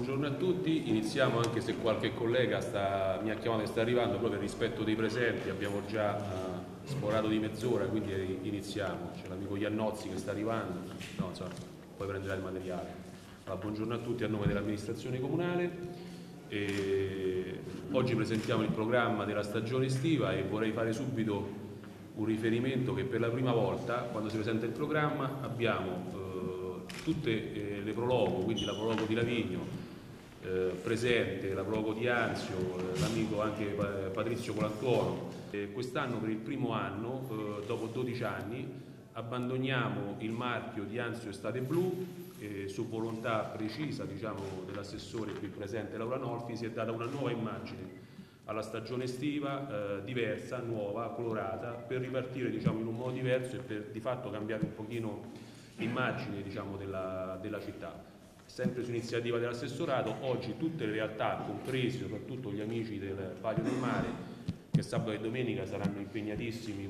buongiorno a tutti. Iniziamo, anche se qualche collega mi ha chiamato e sta arrivando, proprio per rispetto dei presenti. Abbiamo già sforato di mezz'ora, quindi iniziamo. C'è l'amico Iannozzi che sta arrivando, no, insomma, poi prenderà il materiale. Allora, buongiorno a tutti a nome dell'amministrazione comunale. Oggi presentiamo il programma della stagione estiva e vorrei fare subito un riferimento che per la prima volta, quando si presenta il programma, abbiamo tutte le prologo, quindi la prologo di Lavigno presente, la prologo di Anzio, l'amico anche Patrizio Colantuono. Quest'anno, per il primo anno, dopo 12 anni, abbandoniamo il marchio di Anzio Estate Blu. Su volontà precisa, diciamo, dell'assessore qui presente Laura Nolfi, si è data una nuova immagine alla stagione estiva, diversa, nuova, colorata, per ripartire, diciamo, in un modo diverso e per di fatto cambiare un pochino l'immagine, diciamo, della città. Sempre su iniziativa dell'assessorato, oggi tutte le realtà, compresi soprattutto gli amici del Palio del Mare, che sabato e domenica saranno impegnatissimi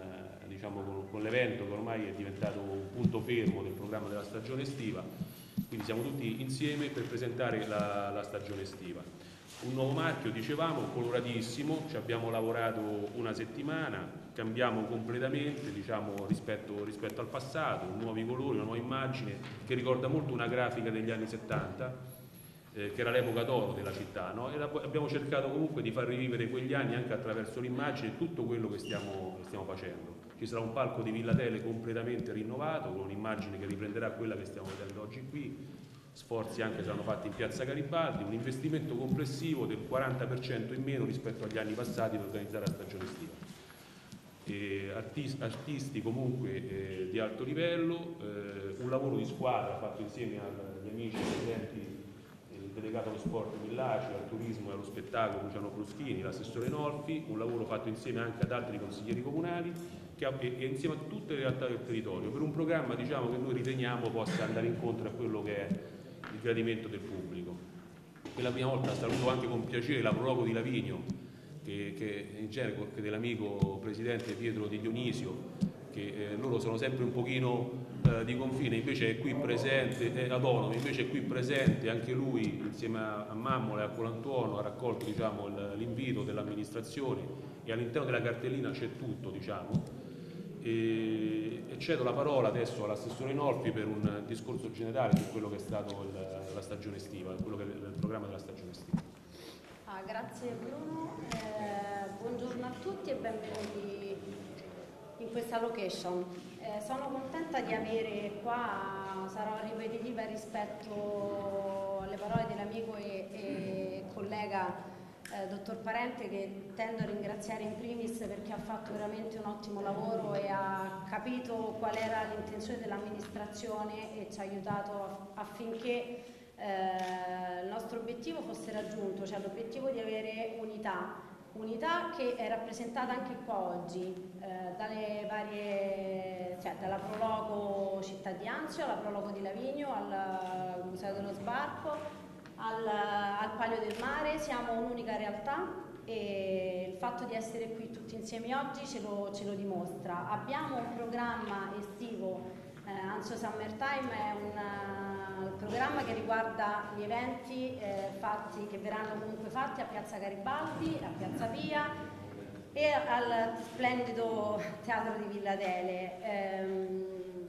con l'evento che ormai è diventato un punto fermo del programma della stagione estiva, quindi siamo tutti insieme per presentare la stagione estiva. Un nuovo marchio, dicevamo, coloratissimo, ci abbiamo lavorato una settimana, cambiamo completamente, diciamo, rispetto al passato, nuovi colori, una nuova immagine che ricorda molto una grafica degli anni 70, che era l'epoca d'oro della città, no? E abbiamo cercato comunque di far rivivere quegli anni anche attraverso l'immagine e tutto quello che stiamo facendo. Ci sarà un palco di Villa Tele completamente rinnovato, con un'immagine che riprenderà quella che stiamo vedendo oggi qui. Sforzi anche saranno fatti in Piazza Garibaldi, un investimento complessivo del 40% in meno rispetto agli anni passati per organizzare la stagione estiva. Artisti comunque di alto livello, un lavoro di squadra fatto insieme agli amici presenti, il delegato allo sport Villaci, al turismo e allo spettacolo Luciano Bruschini, l'assessore Nolfi, un lavoro fatto insieme anche ad altri consiglieri comunali e insieme a tutte le realtà del territorio, per un programma, diciamo, che noi riteniamo possa andare incontro a quello che è il gradimento del pubblico. Per la prima volta saluto anche con piacere la prologo di Lavigno, che in genere dell'amico presidente Pietro Di Dionisio, che loro sono sempre un pochino di confine, invece è qui presente, autonomo, invece è qui presente anche lui insieme a Mammola e a Colantuono, ha raccolto, diciamo, l'invito dell'amministrazione e all'interno della cartellina c'è tutto, diciamo. E cedo la parola adesso all'assessore Nolfi per un discorso generale su quello che è stato la stagione estiva, quello che è il programma della stagione estiva. Grazie Bruno, buongiorno a tutti e benvenuti in questa location. Sono contenta di avere qua, sarò ripetitiva rispetto alle parole dell'amico e collega dottor Parente, che tendo a ringraziare in primis perché ha fatto veramente un ottimo lavoro e ha capito qual era l'intenzione dell'amministrazione e ci ha aiutato affinché il nostro obiettivo fosse raggiunto, cioè l'obiettivo di avere unità che è rappresentata anche qua oggi dalle varie, cioè dalla prologo Città di Anzio alla prologo di Lavigno, al Museo dello Sbarco, al Palio del Mare. Siamo un'unica realtà e il fatto di essere qui tutti insieme oggi ce lo dimostra. Abbiamo un programma estivo, Anzio Summertime è un programma che riguarda gli eventi che verranno comunque fatti a Piazza Garibaldi, a Piazza Pia e al splendido Teatro di Villa Tele.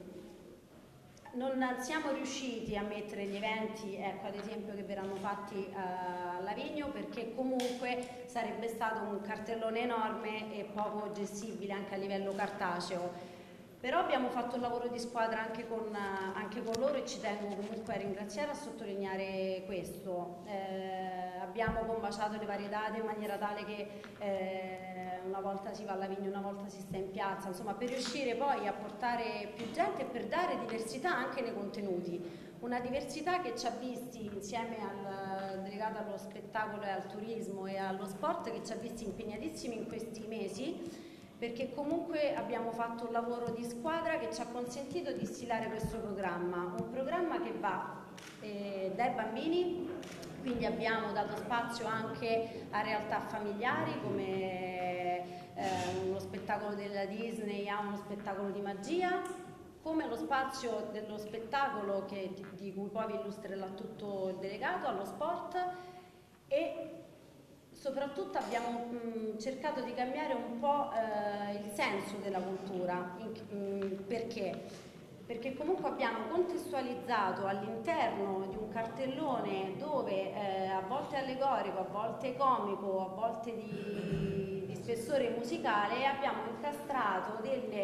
Non siamo riusciti a mettere gli eventi, ecco, ad esempio, che verranno fatti a Lavigno, perché comunque sarebbe stato un cartellone enorme e poco gestibile anche a livello cartaceo. Però abbiamo fatto un lavoro di squadra anche con loro e ci tengo comunque a ringraziare e a sottolineare questo. Abbiamo combaciato le varie date in maniera tale che una volta si va a Lavigno, una volta si sta in piazza, insomma, per riuscire poi a portare più gente e per dare diversità anche nei contenuti. Una diversità che ci ha visti insieme al delegato allo spettacolo e al turismo e allo sport, che ci ha visti impegnatissimi in questi mesi, perché comunque abbiamo fatto un lavoro di squadra che ci ha consentito di stilare questo programma, un programma che va dai bambini, quindi abbiamo dato spazio anche a realtà familiari come uno spettacolo della Disney, a uno spettacolo di magia, come lo spazio dello spettacolo di cui poi vi illustrerà tutto il delegato, allo sport, e soprattutto abbiamo cercato di cambiare un po' il senso della cultura. Perché? Perché comunque abbiamo contestualizzato all'interno di un cartellone dove a volte allegorico, a volte comico, a volte di spessore musicale, abbiamo incastrato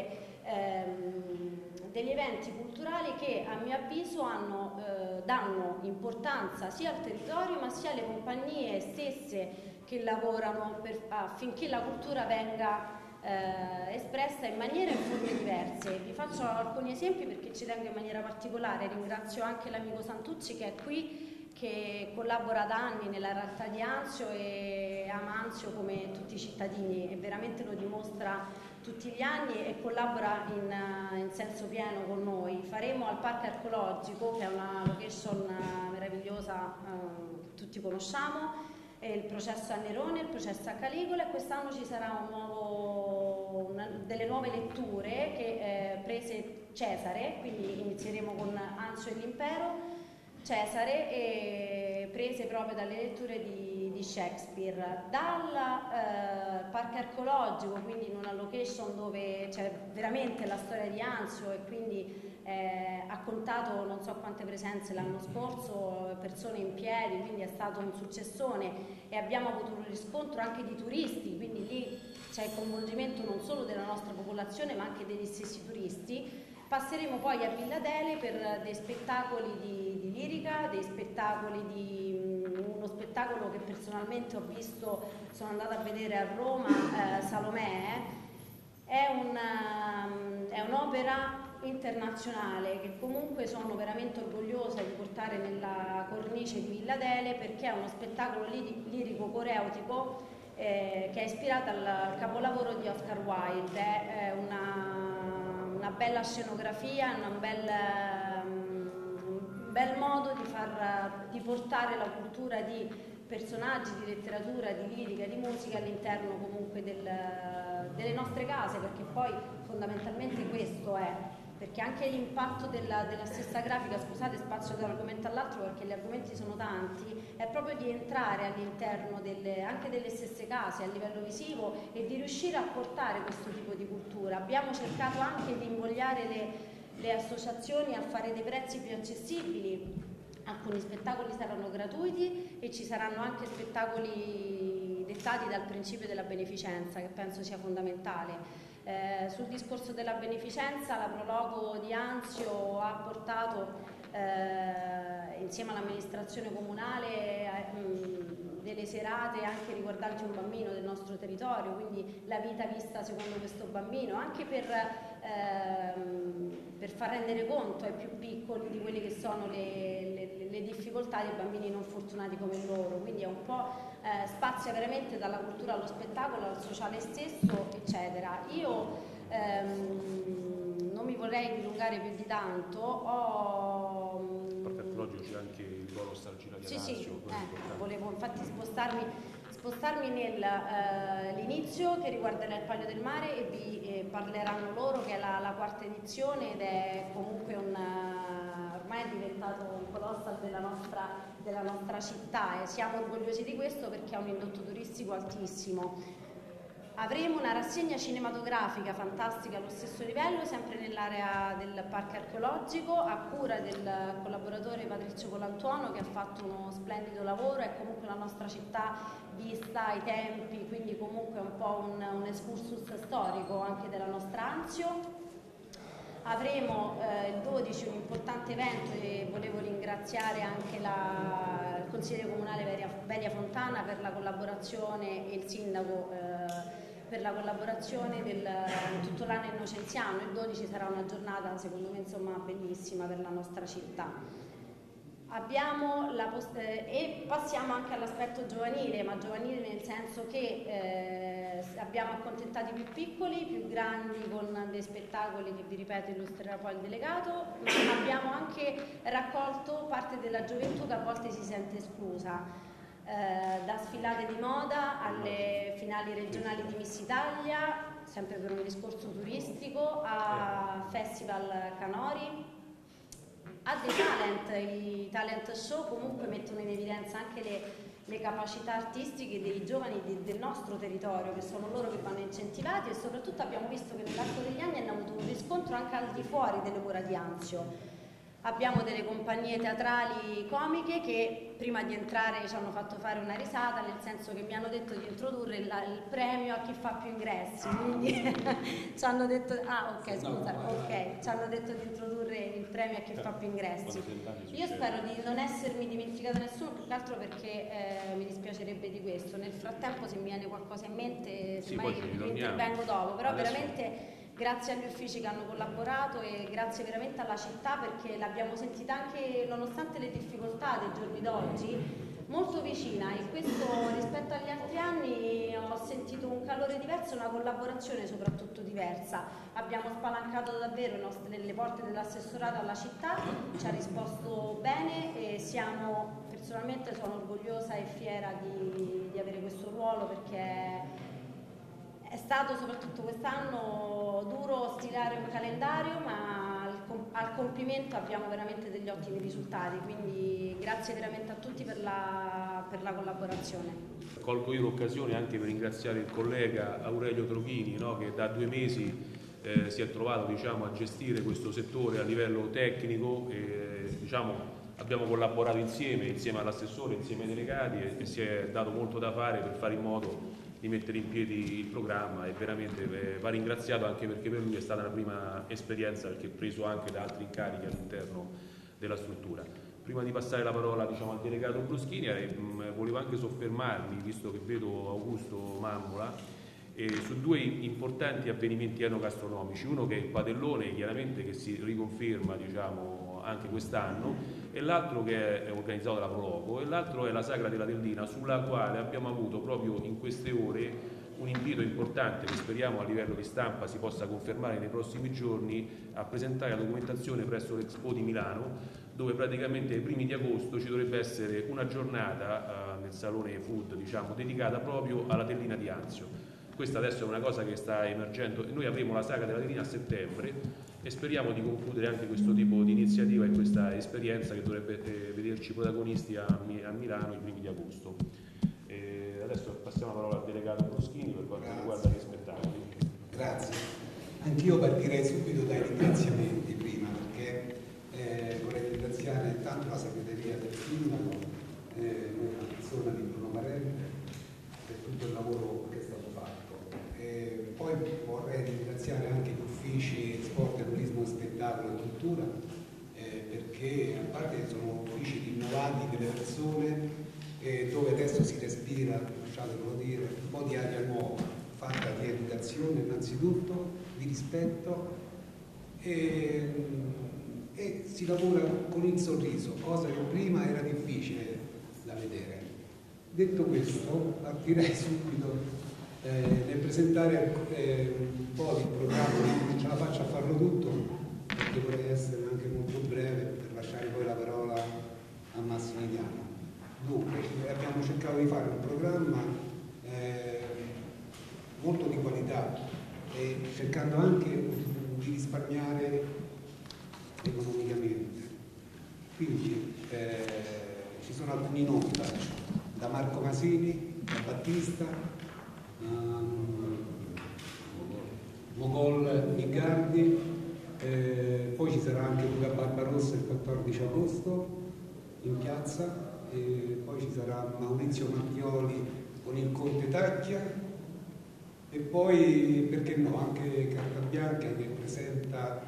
degli eventi culturali che a mio avviso danno importanza sia al territorio ma sia alle compagnie stesse che lavorano affinché la cultura venga espressa in maniera e in forme diverse. Vi faccio alcuni esempi perché ci tengo in maniera particolare. Ringrazio anche l'amico Santucci che è qui, che collabora da anni nella realtà di Anzio e ama Anzio come tutti i cittadini, e veramente lo dimostra tutti gli anni e collabora in senso pieno con noi. Faremo al Parco Archeologico, che è una location meravigliosa che tutti conosciamo, il processo a Nerone, il processo a Caligola, e quest'anno ci sarà delle nuove letture che prese Cesare, quindi inizieremo con Anzio e l'Impero, Cesare, e prese proprio dalle letture di Shakespeare. Dal parco archeologico, quindi in una location dove c'è veramente la storia di Anzio, e quindi ha contato non so quante presenze l'anno scorso, persone in piedi, quindi è stato un successone, e abbiamo avuto un riscontro anche di turisti, quindi lì c'è il coinvolgimento non solo della nostra popolazione ma anche degli stessi turisti. Passeremo poi a Villa Dele per dei spettacoli di lirica, uno spettacolo che personalmente ho visto, sono andata a vedere a Roma, Salomè. È un'opera internazionale che comunque sono veramente orgogliosa di portare nella cornice di Villa Dele, perché è uno spettacolo lirico coreutico che è ispirato al capolavoro di Oscar Wilde. È una bella scenografia, un bel modo di portare la cultura di personaggi, di letteratura, di lirica, di musica all'interno comunque delle nostre case, perché poi fondamentalmente questo è. Perché anche l'impatto della stessa grafica, scusate, spazio da un argomento all'altro perché gli argomenti sono tanti, è proprio di entrare all'interno anche delle stesse case a livello visivo e di riuscire a portare questo tipo di cultura. Abbiamo cercato anche di invogliare le associazioni a fare dei prezzi più accessibili. Alcuni spettacoli saranno gratuiti e ci saranno anche spettacoli dettati dal principio della beneficenza, che penso sia fondamentale. Sul discorso della beneficenza, la Prologo di Anzio ha portato insieme all'amministrazione comunale delle serate anche riguardanti un bambino del nostro territorio, quindi la vita vista secondo questo bambino, anche per far rendere conto ai più piccoli di quelle che sono le difficoltà dei bambini non fortunati come loro. Quindi è un po' spazia veramente dalla cultura allo spettacolo, al sociale stesso, eccetera. Io non mi vorrei dilungare più di tanto. Perché archeologico c'è anche il ruolo Stargina di Anzio. Sì, volevo infatti spostarmi nell'inizio che riguarderà il Palio del Mare, e vi parleranno loro, che è la quarta edizione, ed è comunque ormai è diventato un colossal della nostra città, e siamo orgogliosi di questo perché ha un indotto turistico altissimo. Avremo una rassegna cinematografica fantastica allo stesso livello, sempre nell'area del parco archeologico, a cura del collaboratore Patrizio Colantuono, che ha fatto uno splendido lavoro. È comunque la nostra città vista ai tempi, quindi comunque un po' un excursus storico anche della nostra Anzio. Avremo il 12 un importante evento, e volevo ringraziare anche il consigliere comunale Velia Fontana per la collaborazione, e il sindaco per la collaborazione tutto l'anno innocenziano. Il 12 sarà una giornata secondo me bellissima per la nostra città. E passiamo anche all'aspetto giovanile, ma giovanile nel senso che abbiamo accontentato i più piccoli, i più grandi con dei spettacoli che vi ripeto illustrerà poi il delegato, ma abbiamo anche raccolto parte della gioventù che a volte si sente esclusa. Da sfilate di moda alle finali regionali di Miss Italia, sempre per un discorso turistico, a festival Festival Canori, ha dei talent, i talent show comunque mettono in evidenza anche le capacità artistiche dei giovani del nostro territorio, che sono loro che vanno incentivati, e soprattutto abbiamo visto che nell'arco degli anni hanno avuto un riscontro anche al di fuori delle mura di Anzio. Abbiamo delle compagnie teatrali comiche che prima di entrare ci hanno fatto fare una risata, nel senso che mi hanno detto di introdurre il premio a chi fa più ingressi, quindi ci hanno detto, ci hanno detto di introdurre il premio a chi fa più ingressi. Io spero di non essermi dimenticata nessuno, più che altro perché mi dispiacerebbe di questo. Nel frattempo, se mi viene qualcosa in mente, semmai intervengo dopo, però adesso veramente grazie agli uffici che hanno collaborato e grazie veramente alla città, perché l'abbiamo sentita anche, nonostante le difficoltà dei giorni d'oggi, molto vicina, e questo rispetto agli altri anni ho sentito un calore diverso, una collaborazione soprattutto diversa. Abbiamo spalancato davvero le porte dell'assessorato alla città, ci ha risposto bene e personalmente sono orgogliosa e fiera di avere questo ruolo, perché è stato soprattutto quest'anno duro stilare un calendario, ma al compimento abbiamo veramente degli ottimi risultati, quindi grazie veramente a tutti per la collaborazione. Colgo io l'occasione anche per ringraziare il collega Aurelio Trochini, no, che da 2 mesi si è trovato, diciamo, a gestire questo settore a livello tecnico, e, diciamo, abbiamo collaborato insieme all'assessore, insieme ai delegati, e si è dato molto da fare per fare in modo di mettere in piedi il programma, e veramente va ringraziato, anche perché per lui è stata una prima esperienza, perché è preso anche da altri incarichi all'interno della struttura. Prima di passare la parola, diciamo, al delegato Bruschini, volevo anche soffermarmi, visto che vedo Augusto Mammola, su 2 importanti avvenimenti enogastronomici, uno che è il Padellone, chiaramente, che si riconferma, diciamo, anche quest'anno, e l'altro che è organizzato dalla Proloco, e l'altro è la Sagra della Tellina, sulla quale abbiamo avuto proprio in queste ore un invito importante, che speriamo a livello di stampa si possa confermare nei prossimi giorni, a presentare la documentazione presso l'Expo di Milano, dove praticamente ai primi di agosto ci dovrebbe essere una giornata nel salone food, diciamo, dedicata proprio alla Tellina di Anzio. Questa adesso è una cosa che sta emergendo, e noi avremo la Sagra della Tellina a settembre, e speriamo di concludere anche questo tipo di iniziativa e questa esperienza che dovrebbe vederci protagonisti a Milano i primi di agosto. Adesso passiamo la parola al delegato Bruschini per quanto riguarda gli spettacoli. Grazie. Anch'io partirei subito dai ringraziamenti prima, perché vorrei ringraziare tanto la segreteria del sindaco, la persona di Bruno Marente, per tutto il lavoro che è stato fatto. Poi vorrei ringraziare anche gli uffici sport, turismo, spettacolo e cultura, perché a parte che sono uffici rinnovati delle persone, dove adesso si respira, lasciatemelo dire, un po' di aria nuova, fatta di educazione innanzitutto, di rispetto, e si lavora con il sorriso, cosa che prima era difficile da vedere. Detto questo, partirei subito nel presentare un po' di programma, non ce la faccio a farlo tutto, perché vorrei essere anche molto breve per lasciare poi la parola a Massimiliano. Dunque, abbiamo cercato di fare un programma molto di qualità, e cercando anche di risparmiare economicamente. Quindi ci sono alcuni nomi, da Marco Masini, da Battista, Mogol Migardi, poi ci sarà anche Luca Barbarossa il 14 agosto in piazza, e poi ci sarà Maurizio Mattioli con il Conte Tacchia, e poi, perché no, anche Carta Bianca che presenta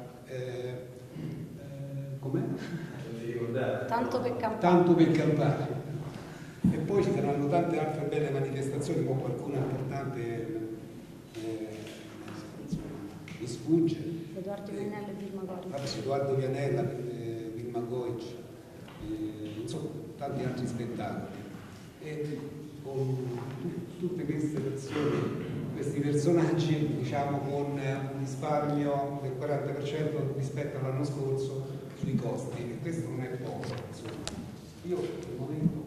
com'è? Tanto per campare. Tanto per campare. E poi ci saranno tante altre belle manifestazioni, con qualcuna importante mi sfugge. Edoardo Vianella e Vilma Goic. Edoardo Vianella, Vilma Goic, insomma tanti altri spettacoli. E con tutte queste persone, questi personaggi, diciamo, con un risparmio del 40% rispetto all'anno scorso sui costi, e questo non è poco, insomma. Io per il momento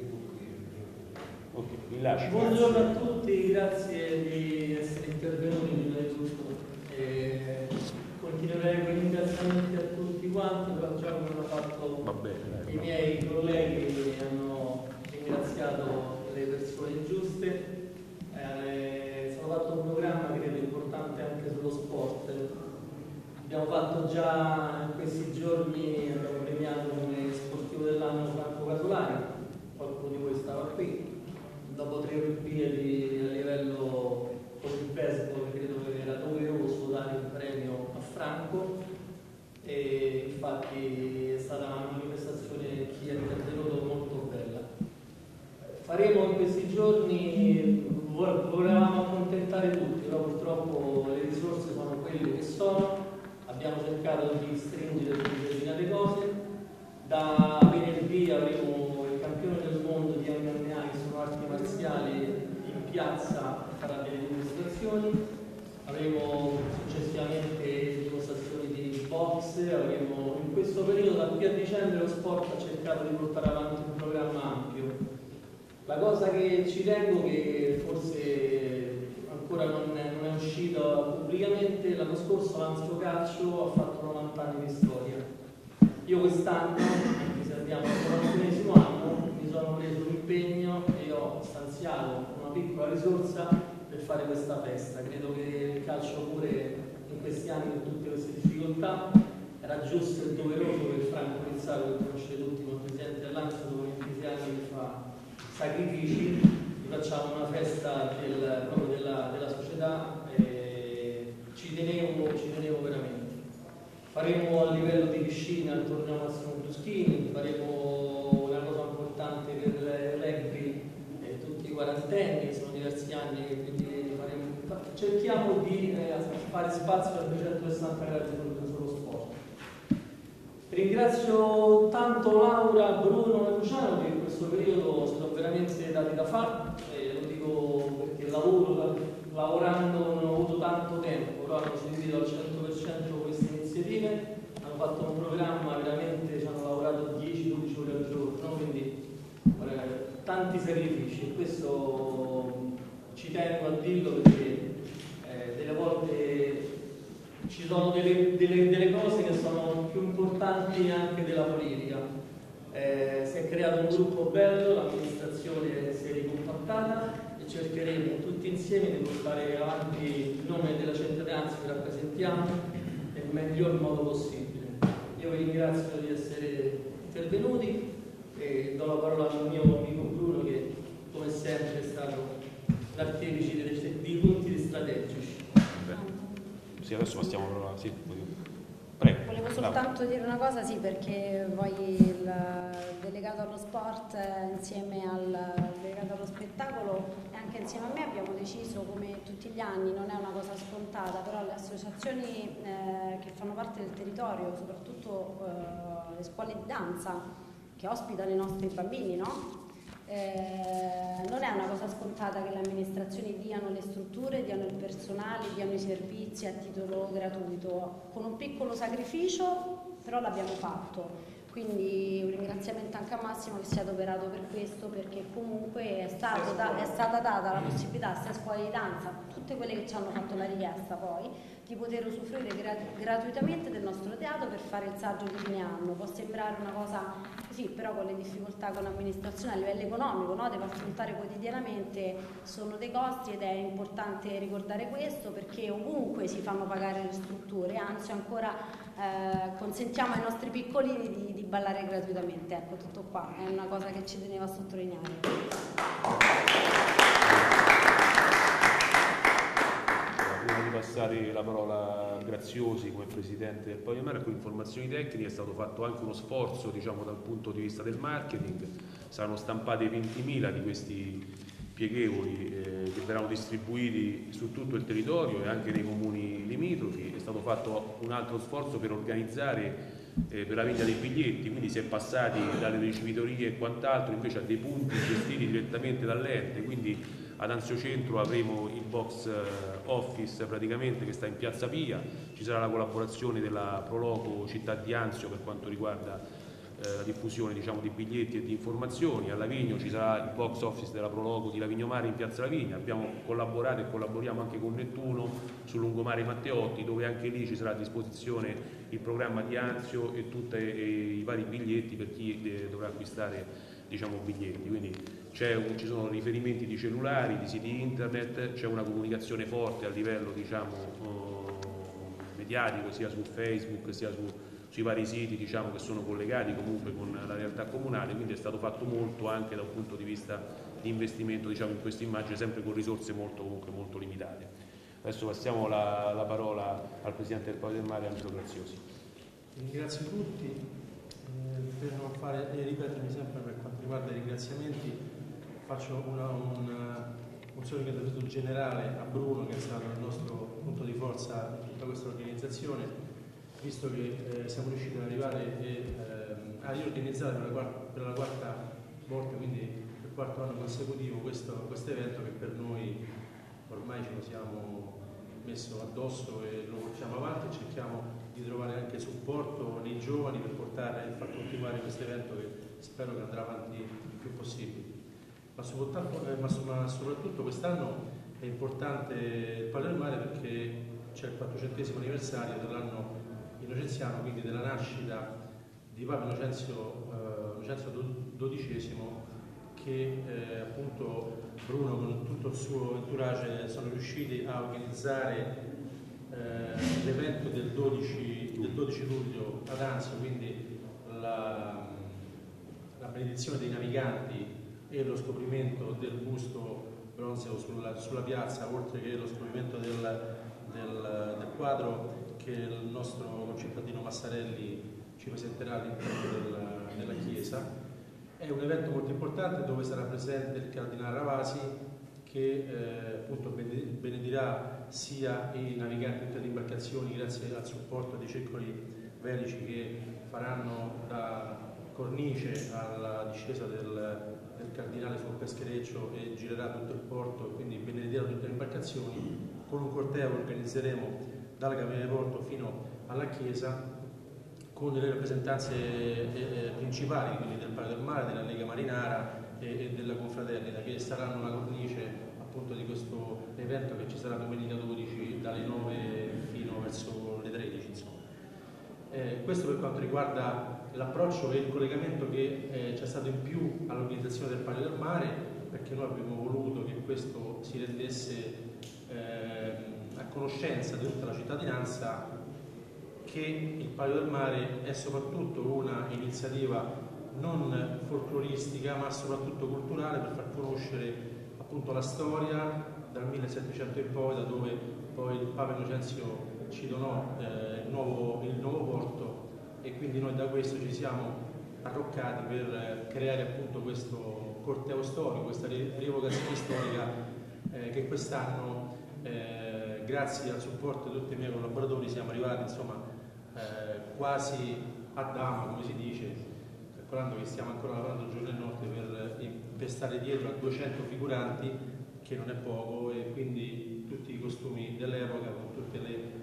buongiorno a tutti, grazie di essere intervenuti prima di tutto. Continuerei i ringraziamenti a tutti quanti, però già come hanno fatto i miei colleghi che hanno ringraziato le persone giuste. Sono fatto un programma credo importante anche sullo sport. Abbiamo fatto già in questi giorni, abbiamo premiato come sportivo dell'anno Franco Casolari, qualcuno di voi stava qui, dopo 3 Olimpiadi a livello così baseball credo che era doveroso dare un premio a Franco e infatti è stata una manifestazione chi è intervenuto molto bella. Faremo in questi giorni, volevamo accontentare tutti, però purtroppo le risorse sono quelle che sono. Abbiamo cercato di stringere determinate cose. Da venerdì avremo il campione del mondo di MMA, che sono arti marziali, in piazza farà delle dimostrazioni. Avremo successivamente dimostrazioni di box. Avremo in questo periodo, da qui a dicembre, lo sport ha cercato di portare avanti un programma ampio. La cosa che ci tengo, che forse ancora non è uscita pubblicamente, l'anno scorso l'Anzio Calcio ha fatto 90 anni di storia. Io quest'anno, che serviamo al 41esimo anno, mi sono preso l'impegno e ho stanziato una piccola risorsa per fare questa festa. Credo che il calcio pure in questi anni, con tutte queste difficoltà, era giusto e doveroso per Franco Rizzato, che conosce tutti come presidente dell'Anzio, dopo 26 anni che fa sacrifici, facciamo una festa proprio della società e ci tenevo veramente. Faremo a livello di piscina il torneo Massimo Bruschini, faremo una cosa importante per il rugby, tutti i quarantenni, sono diversi anni che quindi cerchiamo di fare spazio a 360 gradi sullo sport. Ringrazio tanto Laura, Bruno e Luciano che in questo periodo sono veramente dati da fare, lo dico perché lavorando non ho avuto tanto tempo, però hanno seguito al 100% queste iniziative, hanno fatto un programma veramente, ci hanno lavorato 10-12 ore al giorno, quindi tanti sacrifici e questo ci tengo a dirlo perché delle volte ci sono delle cose che sono più importanti anche della politica. Si è creato un gruppo bello, l'amministrazione si è ricompattata e cercheremo tutti insieme di portare avanti il nome della cittadinanza che rappresentiamo nel miglior modo possibile. Io vi ringrazio di essere intervenuti e do la parola al mio amico Bruno che come sempre è stato l'artefice di punti strategici. Sì, adesso passiamo a... Sì, prego. Volevo soltanto dire una cosa, sì, perché poi il delegato allo sport insieme al delegato allo spettacolo e anche insieme a me abbiamo deciso, come tutti gli anni, non è una cosa scontata, però le associazioni che fanno parte del territorio, soprattutto le scuole di danza che ospitano i nostri bambini, no? Non è una cosa scontata che le amministrazioni diano le strutture, diano il personale, diano i servizi a titolo gratuito, con un piccolo sacrificio, però l'abbiamo fatto. Quindi un ringraziamento anche a Massimo che si è adoperato per questo, perché comunque è stata data la possibilità sia a scuole di danza, tutte quelle che ci hanno fatto la richiesta poi, di poter usufruire gratuitamente del nostro teatro per fare il saggio di fine anno. Può sembrare una cosa così, però con le difficoltà con l'amministrazione a livello economico, no? Deve affrontare quotidianamente, sono dei costi ed è importante ricordare questo perché ovunque si fanno pagare le strutture, anzi ancora consentiamo ai nostri piccolini di ballare gratuitamente. Ecco, tutto qua, è una cosa che ci tenevo a sottolineare. Prima di passare la parola a Graziosi come presidente del Pavimera, con informazioni tecniche è stato fatto anche uno sforzo, diciamo, dal punto di vista del marketing. Saranno stampati 20.000 di questi pieghevoli che verranno distribuiti su tutto il territorio e anche nei comuni limitrofi. È stato fatto un altro sforzo per organizzare per la vendita dei biglietti, quindi si è passati dalle ricevitorie e quant'altro invece a dei punti gestiti direttamente dall'ente, quindi ad Anzio Centro avremo il box office praticamente che sta in Piazza Pia, ci sarà la collaborazione della Proloco Città di Anzio per quanto riguarda la diffusione, diciamo, di biglietti e di informazioni. A Lavigno ci sarà il box office della Prologo di Lavigno Mare in Piazza Lavigna. Abbiamo collaborato e collaboriamo anche con Nettuno sul lungomare Matteotti, dove anche lì ci sarà a disposizione il programma di Anzio e tutti i vari biglietti per chi dovrà acquistare, diciamo, biglietti. Quindi ci sono riferimenti di cellulari, di siti internet, c'è una comunicazione forte a livello, diciamo, mediatico, sia su Facebook sia sui vari siti, diciamo, che sono collegati comunque con la realtà comunale, quindi è stato fatto molto anche da un punto di vista di investimento, diciamo, in questa immagine, sempre con risorse molto limitate. Adesso passiamo la parola al Presidente del Palio del Mare, Angelo Graziosi. Ringrazio tutti, per non ripetermi sempre per quanto riguarda i ringraziamenti, faccio un solo intervento generale a Bruno, che è stato il nostro punto di forza in tutta questa organizzazione, visto che siamo riusciti ad arrivare a riorganizzare per la quarta volta, quindi per il quarto anno consecutivo, questo evento che per noi ormai ce lo siamo messo addosso e lo portiamo avanti e cerchiamo di trovare anche supporto nei giovani per portare e far continuare questo evento che spero che andrà avanti il più possibile. Ma soprattutto quest'anno è importante il Palio del Mare perché c'è il 400° anniversario dell'anno innocenziano, quindi della nascita di Papa Innocenzio XII, che appunto Bruno con tutto il suo entourage sono riusciti a organizzare l'evento del 12 luglio ad Anzio, quindi la benedizione dei naviganti e lo scoprimento del busto bronzeo sulla piazza, oltre che lo scoprimento del quadro che il nostro concittadino Massarelli ci presenterà all'interno della chiesa. È un evento molto importante dove sarà presente il Cardinale Ravasi, che appunto benedirà sia i naviganti di tutte le imbarcazioni grazie al supporto dei circoli velici che faranno da cornice alla discesa del Cardinale sul peschereccio e girerà tutto il porto, e quindi benedirà tutte le imbarcazioni. Con un corteo che organizzeremo dalla cabina di porto fino alla chiesa, con le rappresentanze principali, quindi del Palio del Mare, della Lega Marinara e della Confraternita, che saranno la cornice appunto di questo evento che ci sarà domenica 12 dalle 9 fino verso le 13, insomma. Questo per quanto riguarda l'approccio e il collegamento che c'è stato in più all'organizzazione del Palio del Mare, perché noi abbiamo voluto che questo si rendesse a conoscenza di tutta la cittadinanza che il Palio del Mare è soprattutto una iniziativa non folcloristica ma soprattutto culturale, per far conoscere appunto la storia dal 1700 in poi, da dove poi il Papa Innocenzio ci donò il nuovo porto, e quindi noi da questo ci siamo arroccati per creare appunto questo corteo storico, questa rievocazione storica che quest'anno grazie al supporto di tutti i miei collaboratori siamo arrivati, insomma, quasi a dama, come si dice, calcolando che stiamo ancora lavorando giorno e notte per stare dietro a 200 figuranti, che non è poco, e quindi tutti i costumi dell'epoca con tutte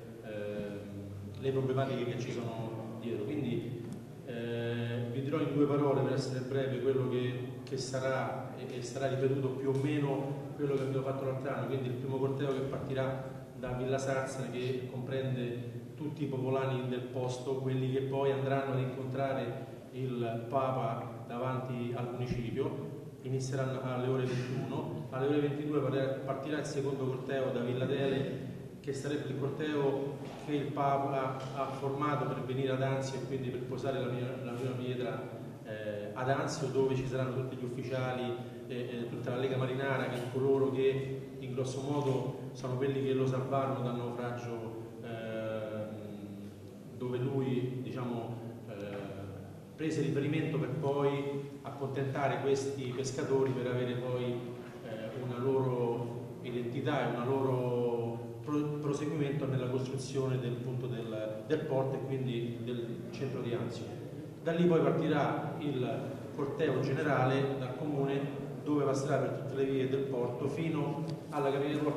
le problematiche che ci sono dietro. Quindi vi dirò in 2 parole, per essere breve, quello che sarà e sarà ripetuto più o meno quello che abbiamo fatto l'altro anno. Quindi il primo corteo che partirà da Villa Sarzana, che comprende tutti i popolani del posto, quelli che poi andranno ad incontrare il Papa davanti al municipio. Inizieranno alle ore 21, alle ore 22 partirà il secondo corteo da Villa Dele, che sarebbe il corteo che il Papa ha formato per venire ad Anzio e quindi per posare la prima pietra ad Anzio, dove ci saranno tutti gli ufficiali e tutta la Lega Marinara, che coloro che in grosso modo sono quelli che lo salvarono dal naufragio dove lui, diciamo, prese riferimento per poi accontentare questi pescatori per avere poi una loro identità e un loro proseguimento nella costruzione del punto del porto e quindi del centro di Anzio. Da lì poi partirà il corteo generale dal comune, dove passerà per tutte le vie del porto fino alla cabina di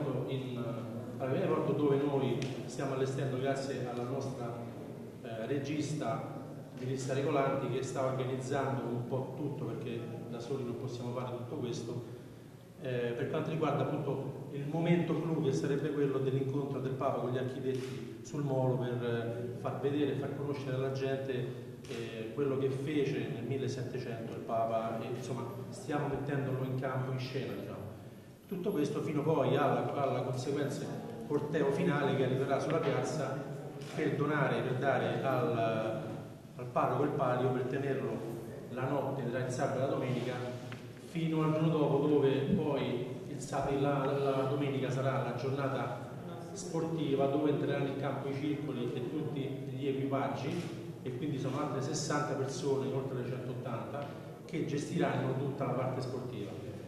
porto, dove noi stiamo allestendo, grazie alla nostra regista di lista regolanti, che sta organizzando un po' tutto, perché da soli non possiamo fare tutto questo, per quanto riguarda appunto il momento clou, che sarebbe quello dell'incontro del Papa con gli architetti sul molo, per far vedere e far conoscere alla gente quello che fece nel 1700 il Papa, e insomma stiamo mettendolo in campo, in scena, diciamo. Tutto questo fino poi alla conseguenza corteo finale che arriverà sulla piazza per dare al parroco il palio, per tenerlo la notte tra il sabato e la domenica fino al giorno dopo, dove poi la domenica sarà la giornata sportiva, dove entreranno in campo i circoli e tutti gli equipaggi, e quindi sono altre 60 persone, oltre le 180, che gestiranno tutta la parte sportiva.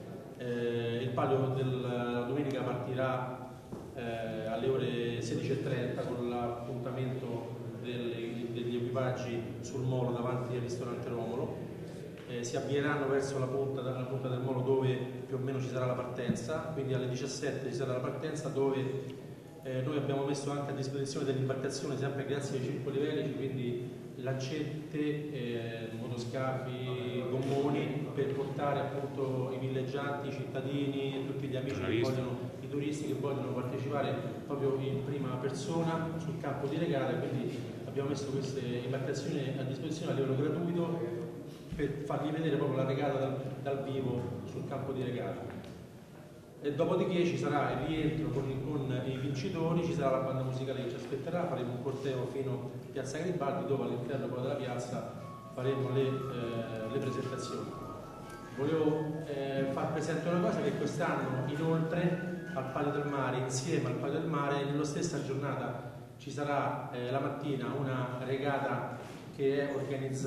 Il palio della domenica partirà alle ore 16:30 con l'appuntamento degli equipaggi sul molo davanti al ristorante Romolo. Si avvieranno verso la punta del molo, dove più o meno ci sarà la partenza, quindi alle 17 ci sarà la partenza, dove noi abbiamo messo anche a disposizione dell'imbarcazione, sempre grazie ai circoli velici, quindi lancette, motoscafi, gommoni, per portare appunto i villeggianti, i cittadini e tutti gli amici che vogliono, i turisti che vogliono partecipare proprio in prima persona sul campo di regata. Quindi abbiamo messo queste imbarcazioni a disposizione a livello gratuito per fargli vedere proprio la regata dal vivo sul campo di regata. E dopodiché ci sarà il rientro con i vincitori, ci sarà la banda musicale che ci aspetterà, faremo un corteo fino a Piazza Garibaldi, dove all'interno poi della piazza faremo le presentazioni. Volevo far presente una cosa, che quest'anno inoltre al Palio del Mare, insieme al Palio del Mare, nella stessa giornata ci sarà la mattina una regata che è organizzata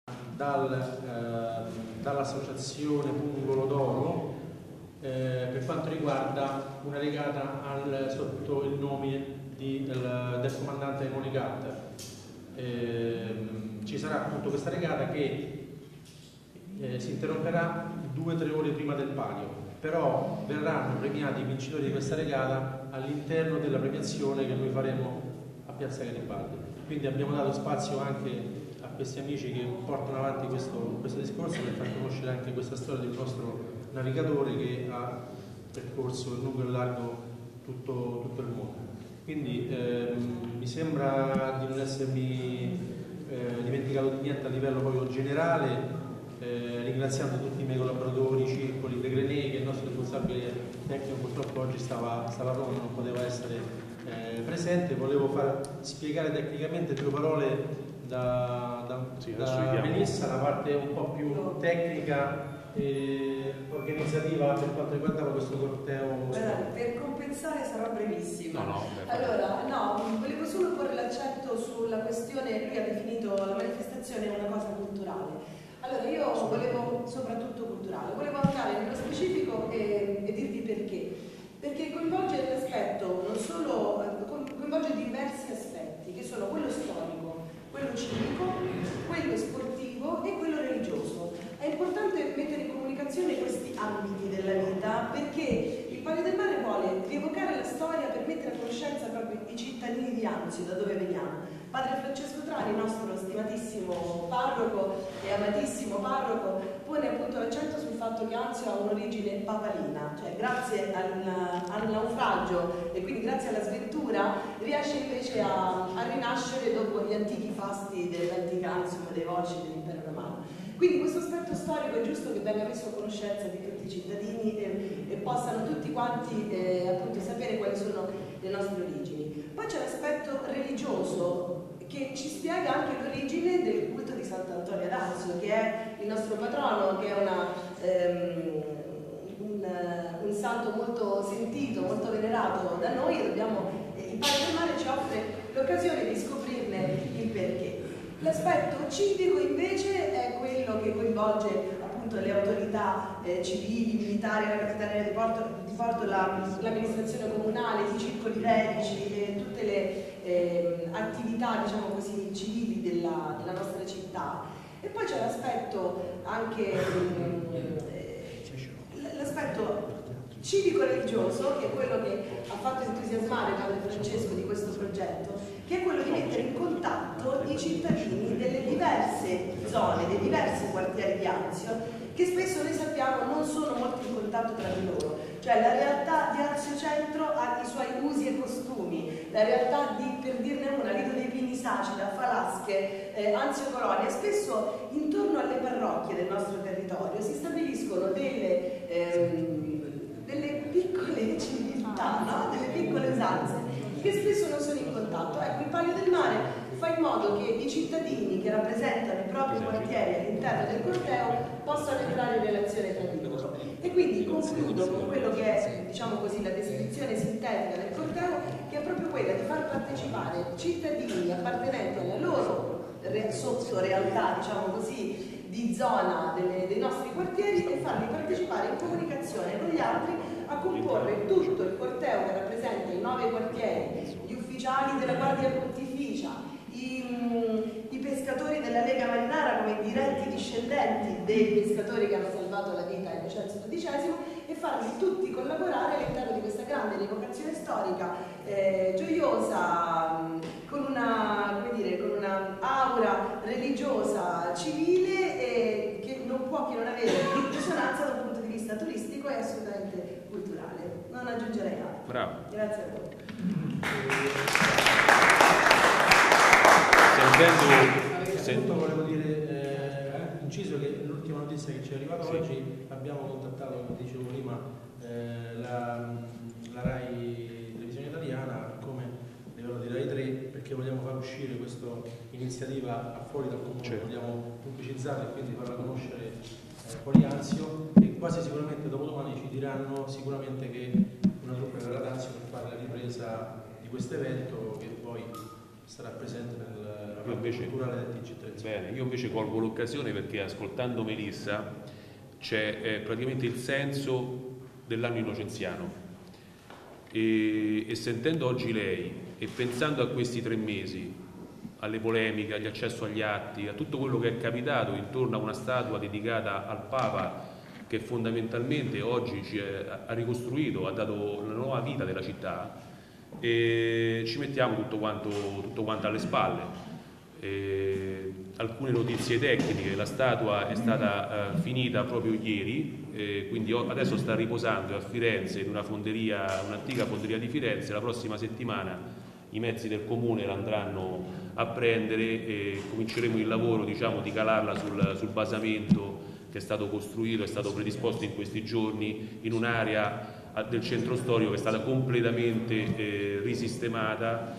dall'associazione Pungolo d'Oro, per quanto riguarda una regata sotto il nome del comandante Monigat. Ci sarà appunto questa regata che si interromperà 2-3 ore prima del palio, però verranno premiati i vincitori di questa regata all'interno della premiazione che noi faremo a Piazza Garibaldi. Quindi abbiamo dato spazio anche a questi amici che portano avanti questo discorso, per far conoscere anche questa storia del nostro navigatore che ha percorso in lungo e largo tutto il mondo. Quindi mi sembra di non essermi dimenticato di niente a livello proprio generale, ringraziando tutti i miei collaboratori, circoli, De Grenet, che è il nostro responsabile tecnico purtroppo oggi stava a Roma, non poteva essere presente. Volevo far spiegare tecnicamente 2 parole da Melissa, la parte un po' più tecnica e organizzativa per quanto riguardava questo corteo. Per compensare sarò brevissima. No, volevo solo porre l'accento sulla questione. Lui ha definito la manifestazione una cosa culturale. Allora io volevo, soprattutto culturale, volevo andare nello specifico e dirvi perché coinvolge l'aspetto, non solo, coinvolge diversi aspetti, che sono quello storico, quello civico, quello sportivo e quello religioso. È importante mettere in comunicazione questi ambiti della vita, perché il Palio del Mare vuole rievocare la storia per mettere a conoscenza proprio i cittadini di Anzio, da dove veniamo. Padre Francesco Trani, nostro stimatissimo parroco e amatissimo parroco, pone appunto l'accento sul fatto che Anzio ha un'origine papalina, cioè grazie al naufragio e quindi grazie alla sventura riesce invece a rinascere dopo gli antichi fasti dell'antica Anzio, dei Volsci dell'impero romano. Quindi questo aspetto storico è giusto che venga messo a conoscenza di tutti i cittadini e possano tutti quanti appunto sapere quali sono le nostre origini. Poi c'è l'aspetto religioso che ci spiega anche l'origine del culto di Sant'Antonio d'Anzio, che è il nostro patrono, che è un santo molto sentito, molto venerato da noi, e il Palio del Mare ci offre l'occasione di scoprirne il perché. L'aspetto civico invece è quello che coinvolge appunto le autorità civili, militari, la Capitaneria di Porto, l'amministrazione comunale, i circoli velici e tutte le attività, diciamo così, civili della nostra città. E poi c'è l'aspetto anche l'aspetto civico-religioso, che è quello che ha fatto entusiasmare Padre Francesco di questo progetto, che è quello di mettere in contatto i cittadini delle diverse zone, dei diversi quartieri di Anzio, che spesso noi sappiamo non sono molto in contatto tra di loro. Cioè la realtà di Anzio Centro ha i suoi usi e costumi, la realtà di, per dirne una, Lido dei Pini Sacida, Falasche, Anzio Colonia, spesso intorno alle parrocchie del nostro territorio si stabiliscono delle piccole civiltà, no? Delle piccole usanze che spesso non sono in contatto. Ecco, il Palio del Mare fa in modo che i cittadini che rappresentano i propri quartieri all'interno del corteo possano entrare in relazione tra di loro. E quindi concludo con quello che è, diciamo così, la descrizione sintetica del corteo, che è proprio quella di far partecipare cittadini appartenenti alla loro sottorealtà, diciamo così, di zona dei nostri quartieri e farli partecipare in comunicazione con gli altri a comporre tutto il corteo che rappresenta i 9 quartieri, gli ufficiali della Guardia Pontificia, i pescatori della Lega Marinara come diretti discendenti dei pescatori che hanno salvato la vita a Innocenzo XII e farli tutti collaborare all'interno di questa grande rivocazione storica gioiosa, con una, come dire, con una aura religiosa civile che non può che non avere risonanza dal punto di vista turistico e assolutamente culturale. Non aggiungerei altro. Bravo. Grazie a voi. Sento, volevo dire, inciso che l'ultima notizia che ci è arrivata oggi, abbiamo contattato, come dicevo prima, la RAI Televisione Italiana, come devono dire Rai 3, perché vogliamo far uscire questa iniziativa fuori dal comune, vogliamo pubblicizzarla e quindi farla conoscere fuori Anzio, e quasi sicuramente dopodomani ci diranno sicuramente che una truppa verrà ad Anzio per fare la ripresa di questo evento che poi sarà presente nella parte culturale del TG3. Bene, io invece colgo l'occasione perché ascoltando Melissa c'è praticamente il senso dell'anno innocenziano e sentendo oggi lei e pensando a questi 3 mesi, alle polemiche, all'accesso agli atti, a tutto quello che è capitato intorno a una statua dedicata al Papa che fondamentalmente oggi ha ricostruito, ha dato una nuova vita della città, e ci mettiamo tutto quanto alle spalle. Alcune notizie tecniche: la statua è stata finita proprio ieri, quindi adesso sta riposando a Firenze in un'antica fonderia di Firenze. La prossima settimana i mezzi del comune la andranno a prendere e cominceremo il lavoro, diciamo, di calarla sul basamento che è stato costruito, è stato predisposto in questi giorni in un'area del centro storico che è stata completamente risistemata,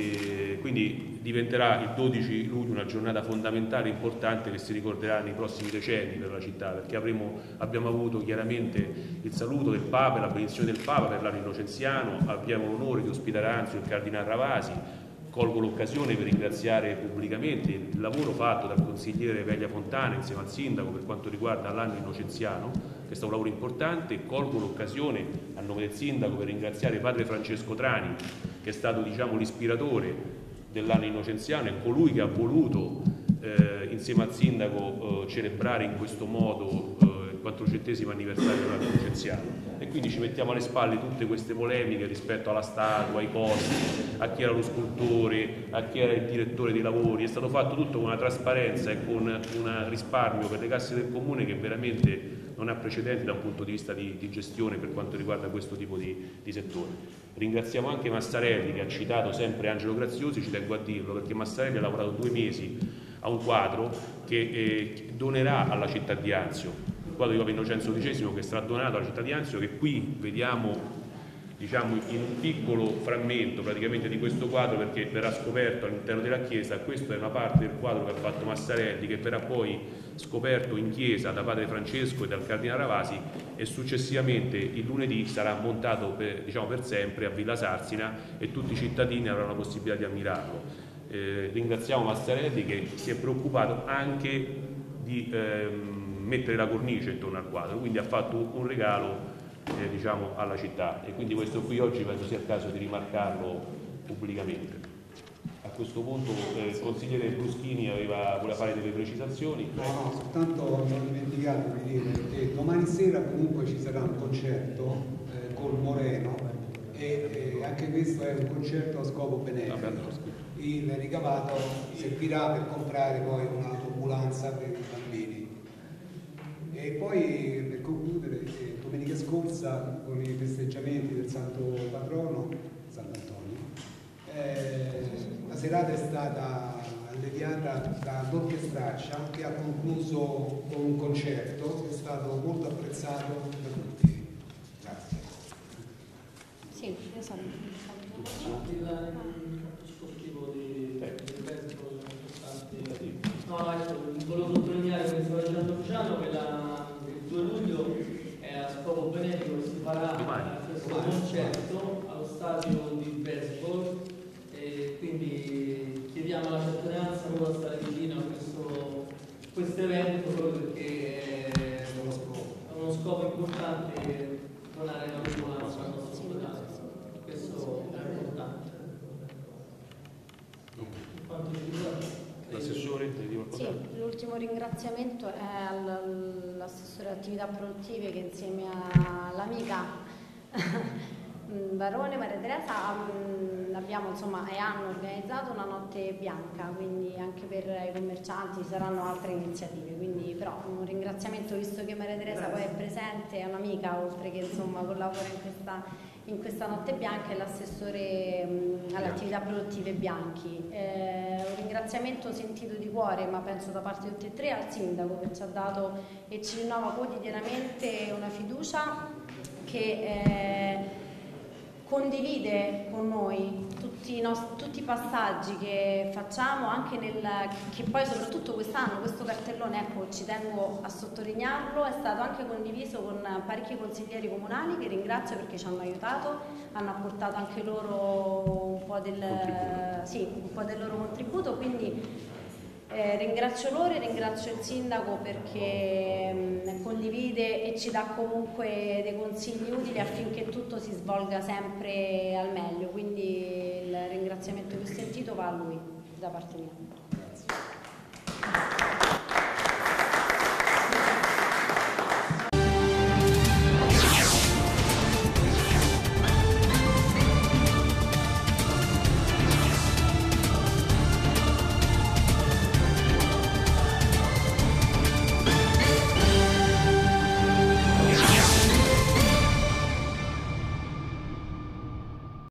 e quindi diventerà il 12 luglio una giornata fondamentale, importante, che si ricorderà nei prossimi decenni per la città, perché abbiamo avuto chiaramente il saluto del Papa e la benedizione del Papa per l'anno innocenziano. Abbiamo l'onore di ospitare Anzio il Cardinale Ravasi. Colgo l'occasione per ringraziare pubblicamente il lavoro fatto dal consigliere Veglia Fontana insieme al sindaco per quanto riguarda l'anno innocenziano, che è stato un lavoro importante. Colgo l'occasione a nome del sindaco per ringraziare padre Francesco Trani, che è stato, diciamo, l'ispiratore dell'anno innocenziano e colui che ha voluto insieme al sindaco celebrare in questo modo il 400° anniversario dell'anno innocenziano. E quindi ci mettiamo alle spalle tutte queste polemiche rispetto alla statua, ai costi, a chi era lo scultore, a chi era il direttore dei lavori. È stato fatto tutto con una trasparenza e con un risparmio per le casse del comune che veramente non ha precedenti da un punto di vista di gestione per quanto riguarda questo tipo di settore. Ringraziamo anche Massarelli, che ha citato sempre Angelo Graziosi. Ci tengo a dirlo perché Massarelli ha lavorato 2 mesi a un quadro che donerà alla città di Anzio, il quadro di Papa Innocenzo XII che sarà donato alla città di Anzio, che qui vediamo, diciamo, in un piccolo frammento praticamente di questo quadro, perché verrà scoperto all'interno della chiesa. Questa è una parte del quadro che ha fatto Massarelli, che verrà poi scoperto in chiesa da padre Francesco e dal Cardinale Ravasi, e successivamente il lunedì sarà montato per sempre a Villa Sarsina e tutti i cittadini avranno la possibilità di ammirarlo. Ringraziamo Massarelli che si è preoccupato anche di mettere la cornice intorno al quadro, quindi ha fatto un regalo diciamo alla città, e quindi questo qui oggi penso sia il caso di rimarcarlo pubblicamente. A questo punto il consigliere Bruschini voleva fare delle precisazioni. No, soltanto mi ho dimenticato di dire che domani sera comunque ci sarà un concerto col Moreno, e anche questo è un concerto a scopo benefico. Il ricavato servirà per comprare poi un'autoambulanza passate ai bambini. E poi per concludere, domenica scorsa con i festeggiamenti del Santo Patrono, Sant'Antonio, la serata è stata alleviata dall'orchestraccia che ha concluso con un concerto che è stato molto apprezzato da tutti. Grazie. Sì, io sono. Il sportivo di baseball importante. No, ecco, volevo sottolineare, come stava dicendo Luciano, che il 2 luglio è a scopo benefico, si farà questo concerto allo stadio di baseball, e quindi chiediamo alla cittadinanza a stare vicino a questo evento, proprio perché è uno scopo importante, donare la vigilanza al nostro ospedale. Questo è importante. Per quanto ci riguarda, l'assessore, sì, l'ultimo ringraziamento è all'assessore attività produttive che insieme all'amica Barone Maria Teresa abbiamo, insomma, e hanno organizzato una notte bianca, quindi anche per i commercianti ci saranno altre iniziative, quindi però un ringraziamento, visto che Maria Teresa poi è presente, è un'amica oltre che, insomma, collabora in questa notte bianca, e l'assessore all'attività produttive Bianchi. Un ringraziamento sentito di cuore, ma penso da parte di tutti e tre, al sindaco che ci ha dato e ci rinnova quotidianamente una fiducia, che condivide con noi tutti i passaggi che facciamo, anche che poi soprattutto quest'anno questo cartellone, ecco, ci tengo a sottolinearlo, è stato anche condiviso con parecchi consiglieri comunali che ringrazio perché ci hanno aiutato, hanno apportato anche loro un po' del loro contributo, quindi ringrazio loro e ringrazio il sindaco perché condivide e ci dà comunque dei consigli utili affinché tutto si svolga sempre al meglio, quindi il ringraziamento che ho sentito va a lui da parte mia.